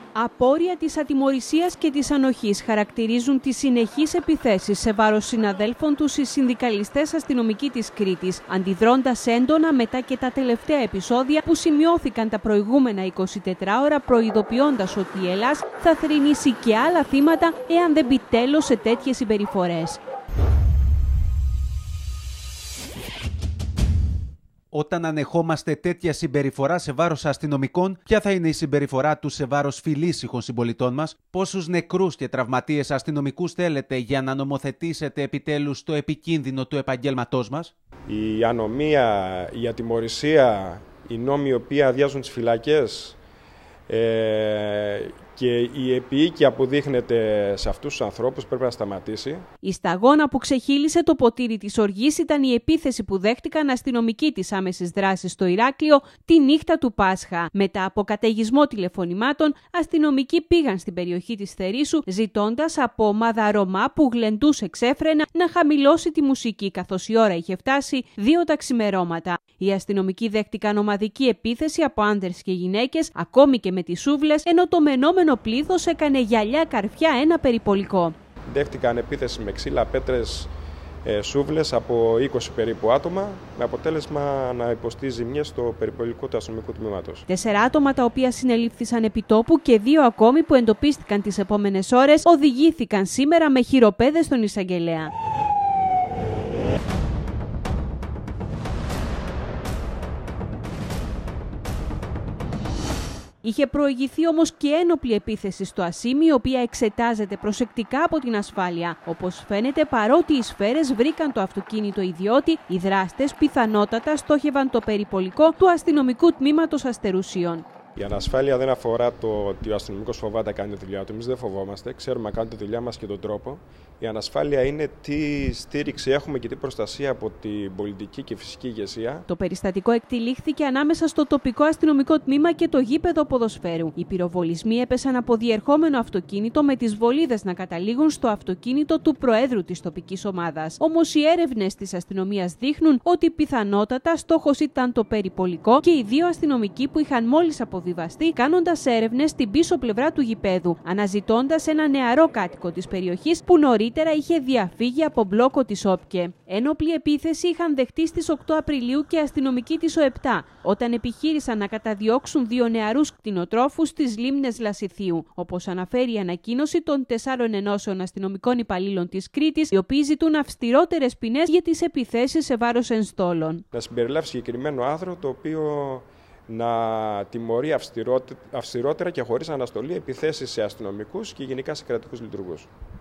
Απόρρια της ατιμωρησίας και της ανοχής χαρακτηρίζουν τις συνεχείς επιθέσεις σε βάρος συναδέλφων τους οι συνδικαλιστές αστυνομικοί της Κρήτης, αντιδρώντας έντονα μετά και τα τελευταία επεισόδια που σημειώθηκαν τα προηγούμενα 24 ώρα, προειδοποιώντας ότι η Ελλάς θα θρηνήσει και άλλα θύματα εάν δεν μπει τέλος σε τέτοιες συμπεριφορές. Όταν ανεχόμαστε τέτοια συμπεριφορά σε βάρος αστυνομικών, ποια θα είναι η συμπεριφορά τους σε βάρος φιλήσυχων συμπολιτών μας? Πόσους νεκρούς και τραυματίες αστυνομικούς θέλετε για να νομοθετήσετε επιτέλους το επικίνδυνο του επαγγέλματός μας? Η ανομία, η ατιμωρησία, οι νόμοι οι οποίοι αδειάζουν τις φυλακές και η επίοικια που δείχνεται σε αυτούς τους ανθρώπους πρέπει να σταματήσει. Η σταγόνα που ξεχύλισε το ποτήρι της οργής ήταν η επίθεση που δέχτηκαν αστυνομικοί της άμεσης δράσης στο Ηράκλειο τη νύχτα του Πάσχα. Μετά από καταιγισμό τηλεφωνημάτων, αστυνομικοί πήγαν στην περιοχή της Θερίσσου ζητώντας από ομάδα Ρωμά που γλεντούσε ξέφρενα να χαμηλώσει τη μουσική, καθώς η ώρα είχε φτάσει 2 τα ξημερώματα. Οι αστυνομικοί δέχτηκαν ομαδική επίθεση από άνδρες και γυναίκες, ακόμη και με τις σούβλες, ενώ το μενόμενο πλήθος έκανε γυαλιά καρφιά ένα περιπολικό. Δέχτηκαν επίθεση με ξύλα, πέτρες, σούβλες από 20 περίπου άτομα, με αποτέλεσμα να υποστεί ζημιές στο περιπολικό του αστυνομικού τμήματος. 4 άτομα τα οποία συνελήφθησαν επί τόπου και 2 ακόμη που εντοπίστηκαν τις επόμενες ώρες οδηγήθηκαν σήμερα με χειροπέδες στον εισαγγελέα. Είχε προηγηθεί όμως και ένοπλη επίθεση στο Ασίμι, η οποία εξετάζεται προσεκτικά από την ασφάλεια. Όπως φαίνεται, παρότι οι σφαίρες βρήκαν το αυτοκίνητο ιδιώτη, οι δράστες πιθανότατα στόχευαν το περιπολικό του αστυνομικού τμήματος Αστερουσίων. Η ανασφάλεια δεν αφορά το ότι ο αστυνομικός φοβάται να κάνει τη δουλειά του. Εμείς δεν φοβόμαστε, ξέρουμε να κάνουμε τη δουλειά μας και τον τρόπο. Η ανασφάλεια είναι τι στήριξη έχουμε και τι προστασία από την πολιτική και φυσική ηγεσία. Το περιστατικό εκτυλίχθηκε ανάμεσα στο τοπικό αστυνομικό τμήμα και το γήπεδο ποδοσφαίρου. Οι πυροβολισμοί έπεσαν από διερχόμενο αυτοκίνητο, με τις βολίδες να καταλήγουν στο αυτοκίνητο του προέδρου της τοπικής ομάδας. Όμως οι έρευνες της αστυνομίας δείχνουν ότι πιθανότατα στόχος ήταν το περιπολικό και οι 2 αστυνομικοί που είχαν μόλις αποβιβαστεί, κάνοντας έρευνες στην πίσω πλευρά του γηπέδου, αναζητώντας ένα νεαρό κάτοικο της περιοχής που νωρίτερα είχε διαφύγει από μπλόκο της ΟΠΚΕ. Ένοπλη επίθεση είχαν δεχτεί στις 8 Απριλίου και αστυνομικοί της ΟΕΠΤΑ, όταν επιχείρησαν να καταδιώξουν 2 νεαρούς κτηνοτρόφους στις λίμνες Λασιθίου, όπως αναφέρει η ανακοίνωση των 4 ενώσεων αστυνομικών υπαλλήλων της Κρήτης, οι οποίοι ζητούν αυστηρότερες ποινές για τις επιθέσεις σε βάρος ενστόλων. Να συμπεριλάβει συγκεκριμένο άρθρο το οποίο να τιμωρεί αυστηρότερα και χωρίς αναστολή επιθέσεις σε αστυνομικούς και γενικά σε κρατικούς λειτουργούς.